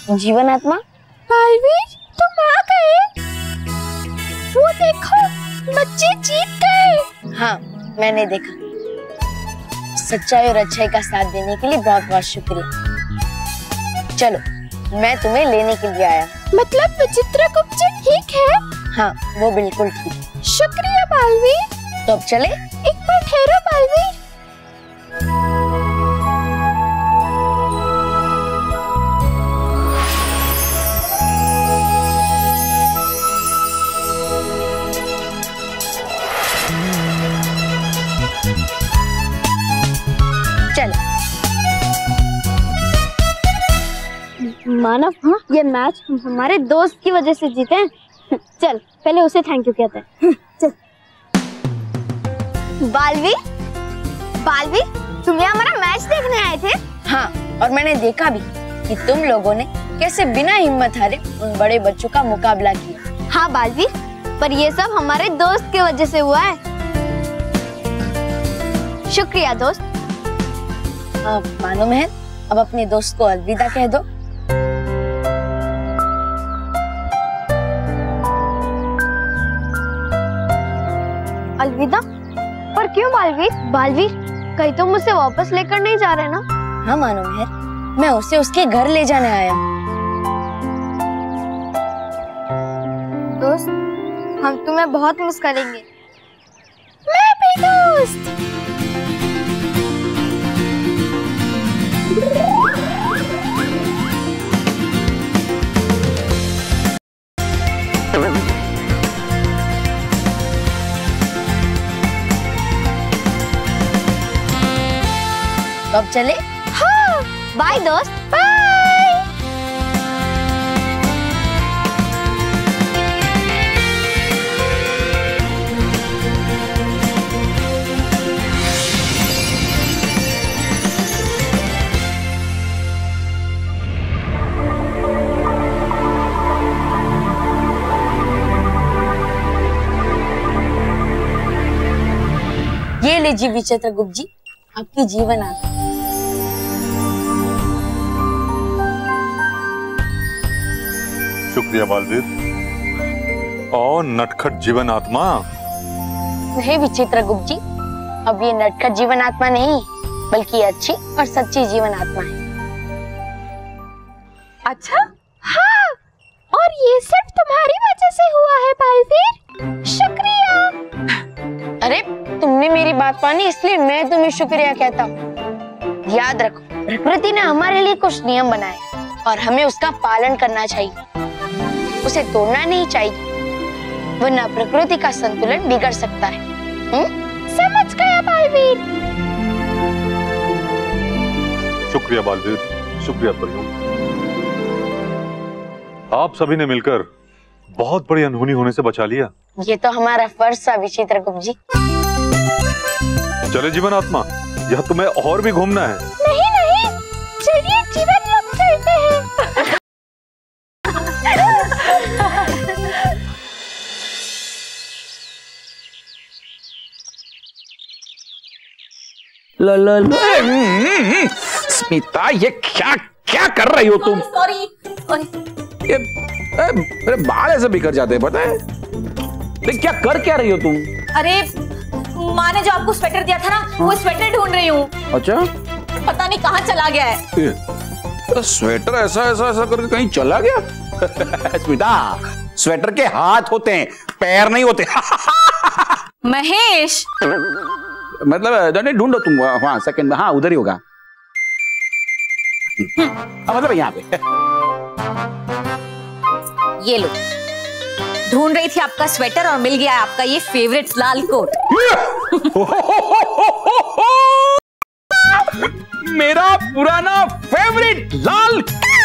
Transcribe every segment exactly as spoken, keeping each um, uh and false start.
जीवन आत्मा। बालवीर तुम आ गए। वो देखो बच्चे जीत गए। हाँ मैंने देखा। सच्चाई और अच्छाई का साथ देने के लिए बहुत बहुत शुक्रिया। चलो मैं तुम्हें लेने के लिए आया। मतलब विचित्र गुप्त ठीक है? हाँ वो बिल्कुल ठीक। शुक्रिया बालवीर। तो अब चले? एक बार ठहरो बालवीर। चलो। मानव, हाँ? ये मैच हम हमारे दोस्त की वजह से जीते हैं। चल पहले उसे थैंक यू कहते हैं। चल। बालवीर, बालवीर तुम यहाँ हमारा मैच देखने आए थे? हाँ और मैंने देखा भी कि तुम लोगों ने कैसे बिना हिम्मत हारे उन बड़े बच्चों का मुकाबला किया। हाँ बालवीर, पर ये सब हमारे दोस्त की वजह से हुआ है। शुक्रिया दोस्त। मानो मेहर, अब अपने दोस्त को अलविदा कह दो। अलविदा? पर क्यों बालवीर? बालवीर कहीं तो मुझसे वापस लेकर नहीं जा रहे ना? हाँ मानो मेहर, मैं उसे उसके घर ले जाने आया। दोस्त हम तुम्हें बहुत मिस करेंगे। मैं भी दोस्त। तो अब चले? हाँ बाय दोस्त। बाय। ये ले जी विचित्र गुप्त जी, आपकी जीवन आत्मा। शुक्रिया बालवीर और नटखट जीवन आत्मा। नहीं विचित्र गुप्त जी, अब ये नटखट जीवन आत्मा नहीं बल्कि अच्छी और सच्ची जीवन आत्मा है। अच्छा? हाँ, और ये सब तुम्हारी वजह से हुआ है बालवीर। शुक्रिया। अरे तुमने मेरी बात मानी इसलिए मैं तुम्हें शुक्रिया कहता हूँ। याद रखो, प्रकृति ने हमारे लिए कुछ नियम बनाए और हमें उसका पालन करना चाहिए, उसे तोड़ना नहीं चाहिए, वरना प्रकृति का संतुलन बिगड़ सकता है। हुँ? समझ गया बालवीर। शुक्रिया बालवीर, शुक्रिया परिलोक। आप सभी ने मिलकर बहुत बड़ी अनहोनी होने से बचा लिया। ये तो हमारा फर्ज था विचित्र गुप्त जी। चले जीवन आत्मा, यह तुम्हें और भी घूमना है? नहीं नहीं, चलिए जीवन लोग चलते हैं। लो लो लो। स्मिता ये क्या क्या कर रही हो तुम? सॉरी ये मेरे बाल ऐसे बिखर जाते हैं पता है? लेकिन क्या कर क्या रही हो तुम? अरे माँ ने जो आपको स्वेटर दिया था ना, वो स्वेटर ढूंढ रही हूँ। अच्छा? पता नहीं कहाँ चला गया है। स्वेटर ऐसा ऐसा ऐसा करके कहीं चला गया? स्मिता, स्वेटर के हाथ होते हैं, पैर नहीं होते। महेश मतलब नहीं ढूंढो तुम, हाँ सेकंड में, हाँ उधर ही होगा। मतलब यहाँ पे। ये लो, ढूंढ रही थी आपका स्वेटर और मिल गया आपका ये फेवरेट लाल कोट। मेरा पुराना फेवरेट लाल।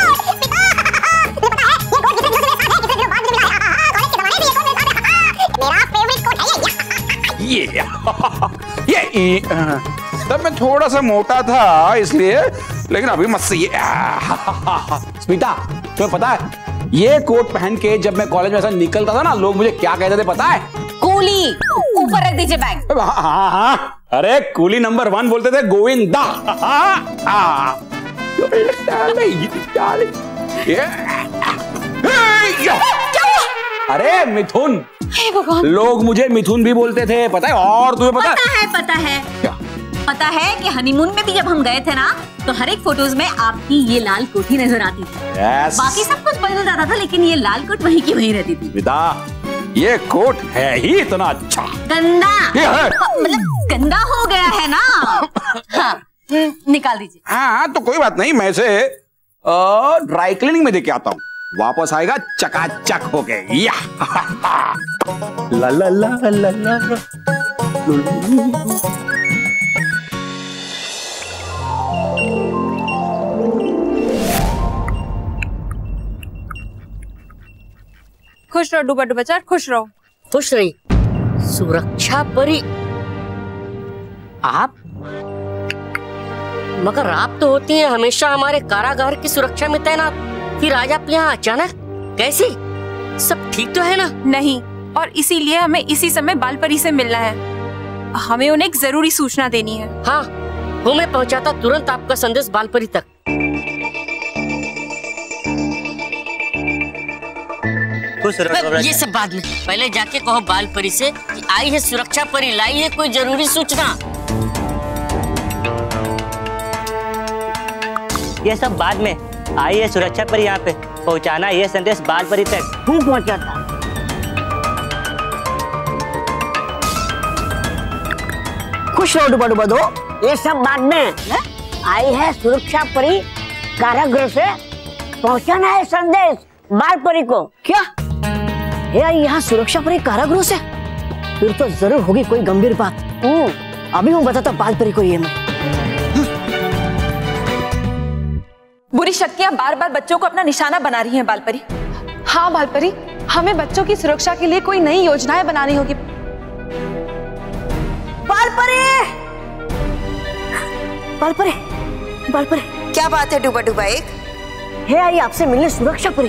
ये ये तब मैं थोड़ा सा मोटा था इसलिए, लेकिन अभी मस्त ये। स्मिता तुम्हें पता है ये कोट पहन के जब मैं कॉलेज में ऐसा निकलता था ना, लोग मुझे क्या कहते थे पता है? कूली। ऊपर रख दीजिए बैग। हाँ हाँ हाँ, अरे कूली नंबर वन बोलते थे गोविंदा। अरे मिथुन, हे भगवान, लोग मुझे मिथुन भी बोलते थे, पता है? और तुम्हें पता, पता है? पता है क्या? पता है कि हनीमून में भी जब हम गए थे ना, तो हर एक फोटोज में आपकी ये लाल कोठी नजर आती थी। yes. बाकी सब कुछ बदल जाता था, लेकिन ये लाल कोट वहीं की वहीं रहती थी। विदा, ये कोट है ही इतना अच्छा। गंदा, ये है। मतलब गंदा हो गया है ना। हाँ, निकाल दीजिए। हाँ तो कोई बात नहीं, मैं इसे ड्राई क्लीनिंग में देके आता हूँ, वापस आएगा चकाचक होके। या ला ला ला ला ला। खुश रहो डूबा डूबा चार, खुश रहो। खुश रही। सुरक्षा परी आप? मगर आप तो होती हैं हमेशा हमारे कारागार की सुरक्षा में तैनात, फिर आज आप यहाँ अचानक कैसे? सब ठीक तो है ना? नहीं, और इसीलिए हमें इसी समय बाल परी से मिलना है। हमें उन्हें एक जरूरी सूचना देनी है। हाँ, वो मैं पहुँचाता तुरंत आपका संदेश बाल परी तक। ये सब बाद में, पहले जाके कहो बाल परी से कि आई है सुरक्षा परी, लाई है कोई जरूरी सूचना। ये सब बाद में, आई है सुरक्षा परी यहाँ पे, पहुँचाना ये संदेश बाल परी तक। तू पहुँचाता? खुश रहो डुबा डुबा दो, ये सब बाद में। आई है सुरक्षा परी कारागृह से, पहुँचाना है संदेश बाल परी को। क्या यहाँ सुरक्षा परी कारागृह से? फिर तो जरूर होगी कोई गंभीर बात। अभी मैं बताता बाल परी को ये मैं। बुरी शक्तियाँ बार बार बच्चों को अपना निशाना बना रही हैं बालपरी। हाँ बालपरी, हमें बच्चों की सुरक्षा के लिए कोई नई योजनाएं बनानी होगी। बालपरी, बालपरी, बालपरी, क्या बात है डूबा डूबा एक? है आई आपसे मिलने सुरक्षा परी।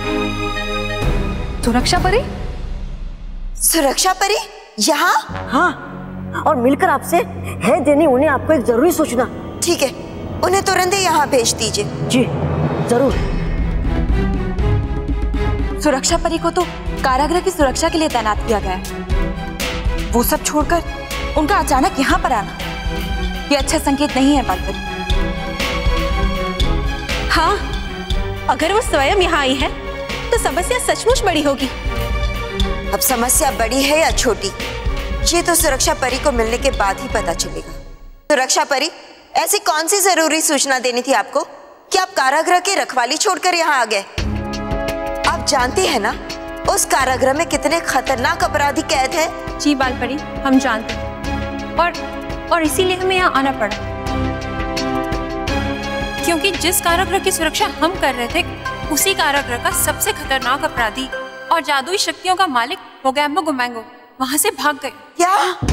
सुरक्षा परी? सुरक्षा परी यहाँ? हाँ, और मिलकर आपसे है देनी उन्हें आपको एक जरूरी सूचना। ठीक है, उन्हें तुरंत यहाँ भेज दीजिए। जी जरूर। सुरक्षा परी को तो कारागृह की सुरक्षा के लिए तैनात किया गया है। वो सब छोड़कर उनका अचानक यहाँ पर आना, ये अच्छा संकेत नहीं है बालपरी। हाँ, अगर वो स्वयं यहाँ आई है तो समस्या सचमुच बड़ी होगी। अब समस्या बड़ी है या छोटी, ये तो सुरक्षा परी को मिलने के बाद ही पता चलेगा। सुरक्षा परी, ऐसी कौन सी जरूरी सूचना देनी थी आपको कि आप कारागृह की रखवाली छोड़कर यहाँ आ गए? आप जानती हैं ना उस कारागृह में कितने खतरनाक अपराधी कैद हैं? जी बालपरी, हम जानते हैं, और और इसीलिए हमें यहाँ आना पड़ा, क्योंकि जिस कारागृह की सुरक्षा हम कर रहे थे, उसी कारागृह का सबसे खतरनाक अपराधी और जादुई शक्तियों का मालिक मोगैम्बो गुमैंगो वहाँ से भाग गए। क्या?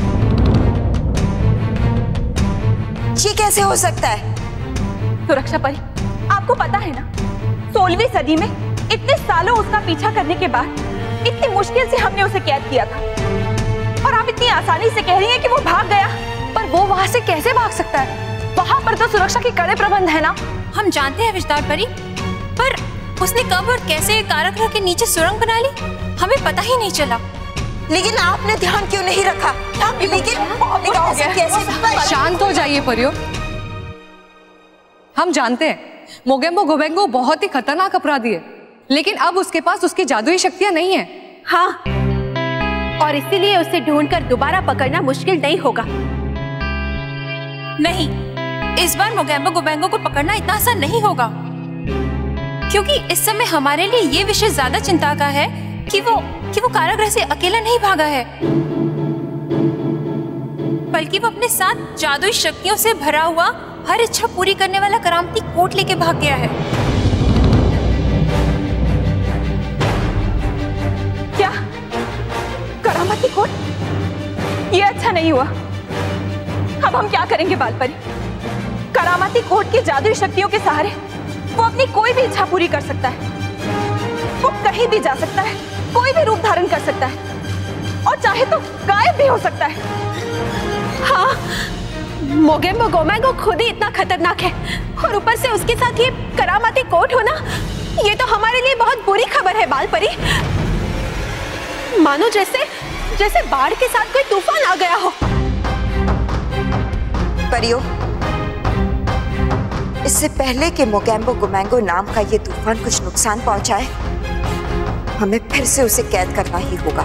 ये कैसे हो सकता है? सुरक्षा परी, आपको पता है ना, सोलहवीं सदी में इतने सालों उसका पीछा करने के बाद इतनी मुश्किल से हमने उसे कैद किया था, और आप इतनी आसानी से कह रही हैं कि वो भाग गया। पर वो वहाँ से कैसे भाग सकता है? वहाँ पर तो सुरक्षा के कड़े प्रबंध है ना। हम जानते हैं विस्तार परी, पर उसने कब और कैसे कारागृह के नीचे सुरंग बना ली, हमें पता ही नहीं चला। लेकिन आपने ध्यान क्यों नहीं रखा? लेकिन, लेकिन कैसे? शांत हो जाइए परियो। हम जानते हैं मोगेम्बो गोबेंगो बहुत ही खतरनाक अपराधी है, लेकिन अब उसके पास उसकी जादुई शक्तियां नहीं है। हाँ, और इसीलिए उसे ढूंढकर दोबारा पकड़ना मुश्किल नहीं होगा। नहीं, इस बार मोगेम्बो गोबेंगो को पकड़ना इतना आसान नहीं होगा, क्योंकि इस समय हमारे लिए ये विषय ज्यादा चिंता का है कि वो कि वो कारागृह से अकेला नहीं भागा है, बल्कि वो अपने साथ जादुई शक्तियों से भरा हुआ हर इच्छा पूरी करने वाला करामती कोट लेके भाग गया है। क्या? करामती कोट? ये अच्छा नहीं हुआ। अब हम क्या करेंगे बालपरी? करामती कोट की जादुई शक्तियों के सहारे वो अपनी कोई भी इच्छा पूरी कर सकता है, वो कहीं भी जा सकता है, कोई भी रूप धारण कर सकता है, और चाहे तो गायब भी हो सकता है। हाँ, मोगेम्बो गोमैंगो खुद ही इतना खतरनाक है, और ऊपर से उसके साथ ये करामाती कोट होना, ये तो हमारे लिए बहुत बुरी खबर है बाल परी। मानो जैसे जैसे बाढ़ के साथ कोई तूफान आ गया हो। परियो, इससे पहले कि मोगैम्बो गुमैंगो नाम का ये तूफान कुछ नुकसान पहुंचाए, हमें फिर से उसे कैद करना ही होगा,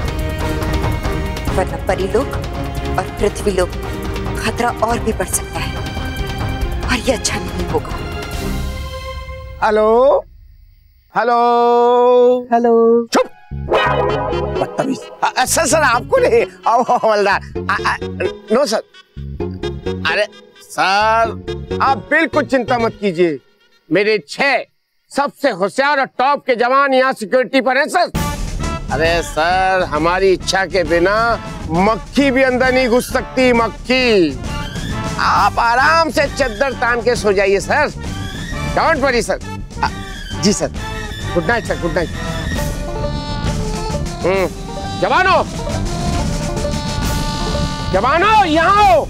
वरना परीलोक और पृथ्वीलोक खतरा और भी बढ़ सकता है और ये अच्छा नहीं होगा। Hello hello hello. चुप, बदतमीज। सर सर आपको नहीं, आओ हवलदार। No sir. अरे सर आप बिल्कुल चिंता मत कीजिए, मेरे छह सबसे होशियार और टॉप के जवान यहाँ सिक्योरिटी पर हैं सर। अरे सर हमारी इच्छा के बिना मक्खी भी अंदर नहीं घुस सकती, मक्खी। आप आराम से चद्दर तान के सो जाइए सर, डोंट वरी सर। आ, जी sir, good night sir, good night. हम्म, जवानों जवानों यहाँ आओ।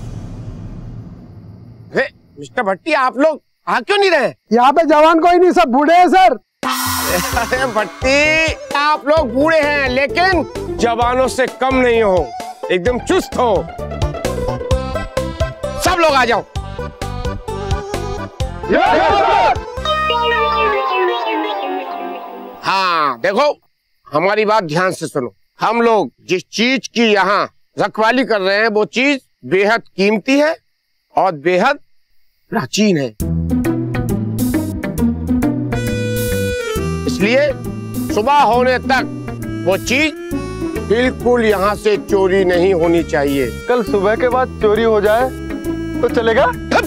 मिस्टर भट्टी आप लोग आ क्यों नहीं रहे? यहाँ पे जवान कोई नहीं, सब बूढ़े हैं सर। अरे भट्टी आप लोग बूढ़े हैं लेकिन जवानों से कम नहीं हो, एकदम चुस्त हो। सब लोग आ जाओ। हाँ देखो, हमारी बात ध्यान से सुनो। हम लोग जिस चीज की यहाँ रखवाली कर रहे हैं वो चीज बेहद कीमती है और बेहद प्राचीन है, इसलिए सुबह होने तक वो चीज बिल्कुल यहाँ से चोरी नहीं होनी चाहिए। कल सुबह के बाद चोरी हो जाए तो चलेगा?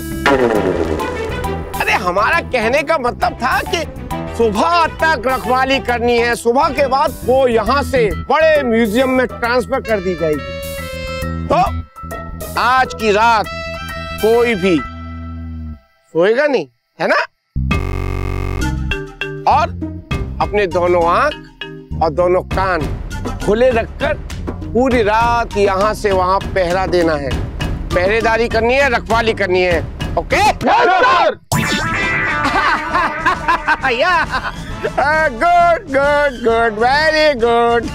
अरे हमारा कहने का मतलब था कि सुबह तक रखवाली करनी है, सुबह के बाद वो यहाँ से बड़े म्यूजियम में ट्रांसफर कर दी जाएगी। तो आज की रात कोई भी सोएगा नहीं, है ना? और अपने दोनों आंख और दोनों कान खुले रखकर पूरी रात यहाँ से वहां पहरा देना है, पहरेदारी करनी है, रखवाली करनी है। Okay? Good good good, very good.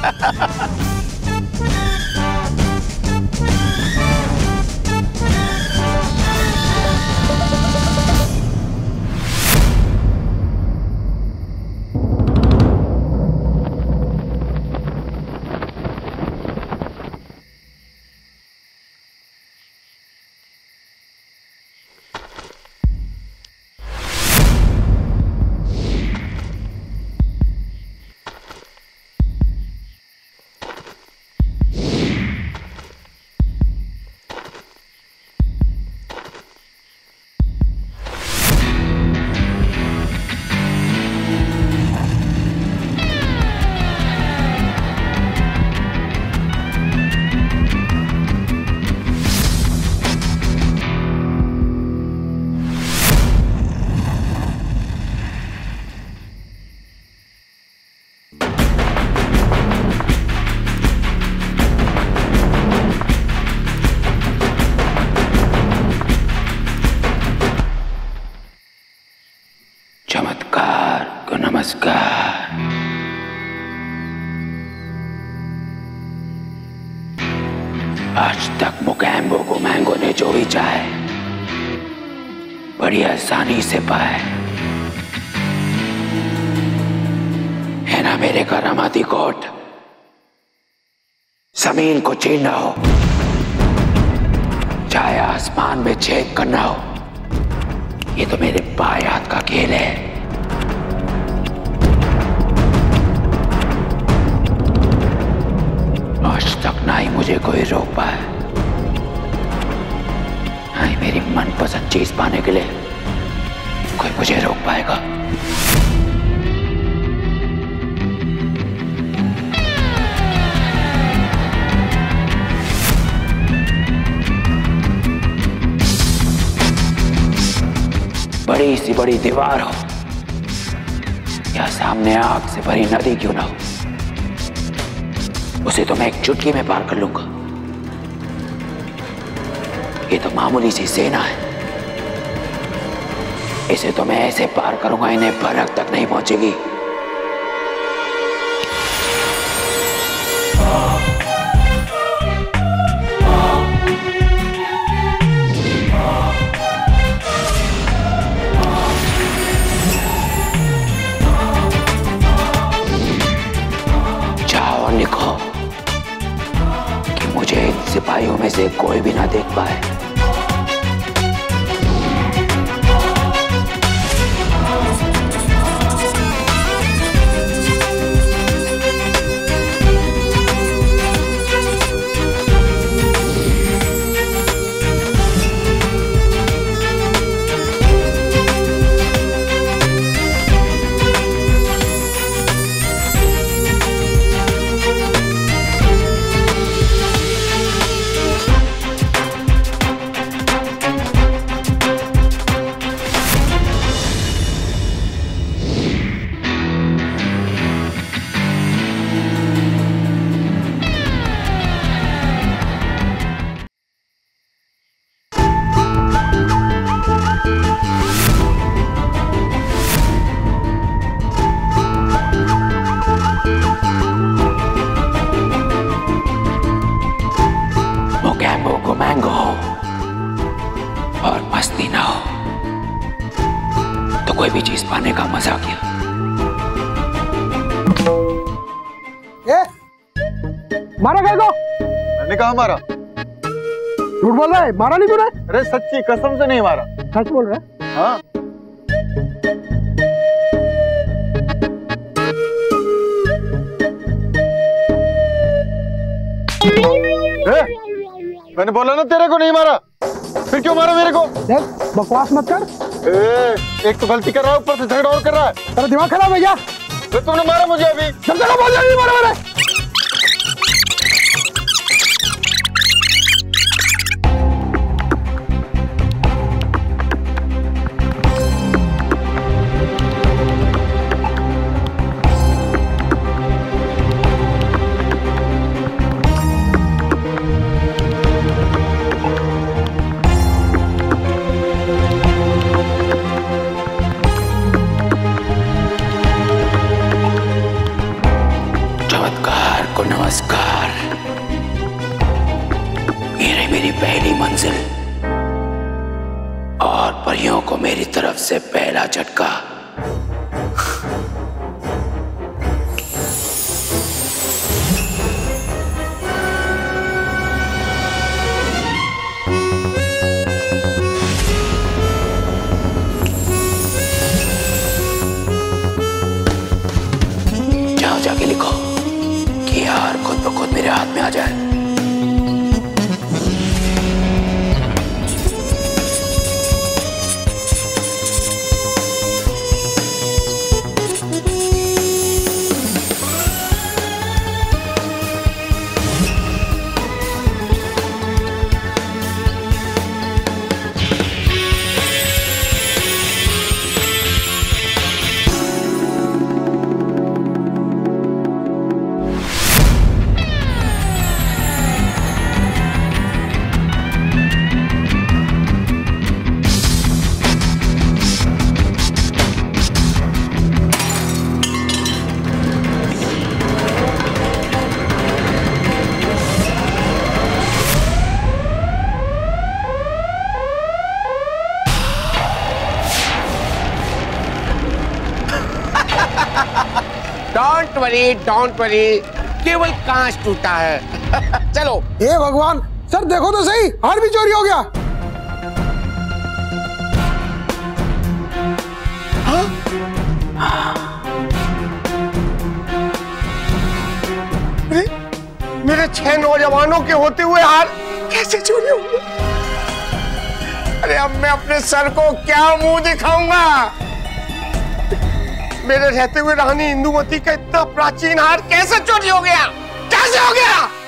चमत्कार को नमस्कार। आज तक मोगैम्बो को मैंगो ने जो भी चाहे बड़ी आसानी से पाए, है ना मेरे करामाती कोट? जमीन को चीरना हो चाहे आसमान में छेद करना हो, ये तो मेरे बाएं हाथ का खेल है। आज तक ना ही मुझे कोई रोक पाए, ना ही मेरी मनपसंद चीज पाने के लिए कोई मुझे रोक पाएगा। बड़ी सी बड़ी दीवार हो या सामने आग से भरी नदी क्यों ना हो, उसे तो मैं एक चुटकी में पार कर लूंगा। ये तो मामूली सी सेना है, इसे तो मैं ऐसे पार करूंगा इन्हें भनक तक नहीं पहुंचेगी। जाओ लिखो कि मुझे इन सिपाहियों में से कोई भी ना देख पाए। और मस्ती ना हो तो कोई भी चीज पाने का मजा क्या। ए, मारा गए को? मैंने कहा मारा। झूठ बोल रहा है, मारा नहीं तूने? अरे सच्ची कसम से नहीं मारा। सच बोल रहा है? हाँ। ए, मैंने बोला ना तेरे को नहीं मारा, फिर क्यों मारा मेरे को? देख बकवास मत कर। ए, एक तो गलती कर रहा है, ऊपर से झगड़ा और कर रहा है। तेरा दिमाग खराब है क्या? तो तुमने मारा मुझे अभी। जब तक बोल नहीं मारा मैंने। नमस्कार, ये रही मेरी पहली मंजिल और परियों को मेरी तरफ से पहला झटका। जाओ जाके लिखो कि यार खुद ब खुद मेरे हाथ में आ जाए। डोंट वरी, डोंट वरी, केवल कांच टूटा है। चलो। हे भगवान, सर देखो तो सही, हार भी चोरी हो गया। हाँ? मेरे, मेरे छह नौजवानों के होते हुए हार कैसे चोरी हो गया? अरे अब मैं अपने सर को क्या मुंह दिखाऊंगा? मेरे रहते हुए रानी इंदुमती का इतना प्राचीन हार कैसे चोरी हो गया? कैसे हो गया?